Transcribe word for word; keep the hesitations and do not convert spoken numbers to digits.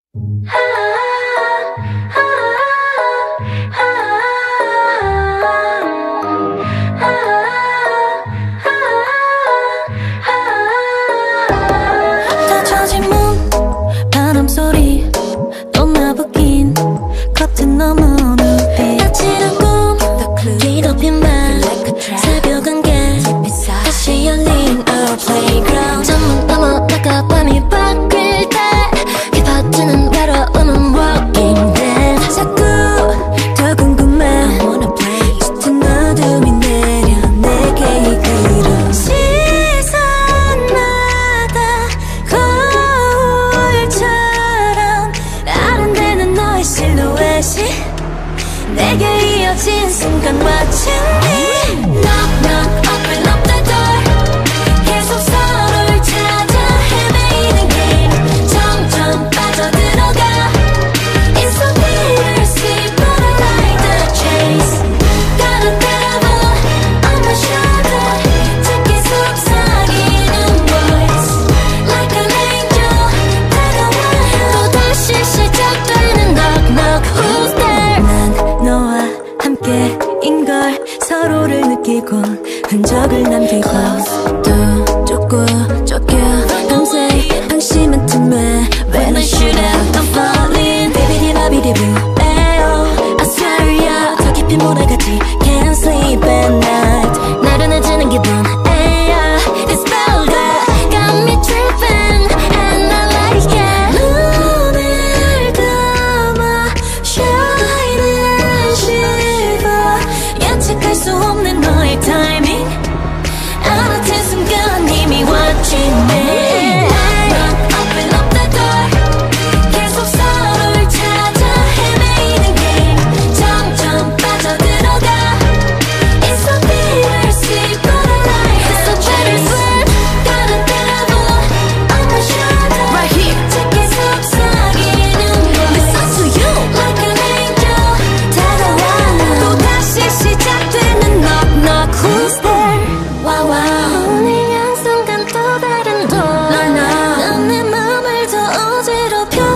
닫혀진 문 바람 소리 또 나부긴 커튼 너머 눈빛 다치는 꿈 뒤덮인 밤 새벽 안개 다시 열린 our playground 창문 넘어 나가 밤이 바뀔 때 휘파트는 외로움은 walking dead 자꾸 더 궁금해 I wanna play 짙은 어둠이 내려 내게 이끌어 시선마다 거울처럼 아른대는 너의 실루엣이 내게 이어진 순간 마침내 Knock knock open up the door 계속 서로를 찾아 헤매이는 길 점점 빠져들어가 It's so bittersweet but I like the chase Got a devil on my shoulder 듣기 속삭이는 voice Like an angel 다가와 또다시 시작되는 knock knock who's there 난 너와 함께인걸 서로를 느끼고 흔적을 남기고 또 쫓고 쫓겨 밤새 방심한 틈에 When I should have I'm falling 비비디바비디부 에어 I swear yeah 더 깊이 몰아가지 Can't sleep at night 나른해지는 기분 에야 It's better Got me tripping And I like it 눈을 감아 Shining shiver 예측할 수 없는 너의 타이밍 알아챈 순간 이미 watching me Knock open up the door 계속 서로를 찾아 헤매이는 길 점점 빠져들어가 It's so bittersweet but I like it It's so bittersweet Got a devil on my shoulder Right here 듣기 속삭이는 voice Listen to you Like an angel 다가와 또다시 시작되는 knock knock Who's there wow wow 오늘 양 순간 또 다른 door 넌 내 맘을 더 어지럽혀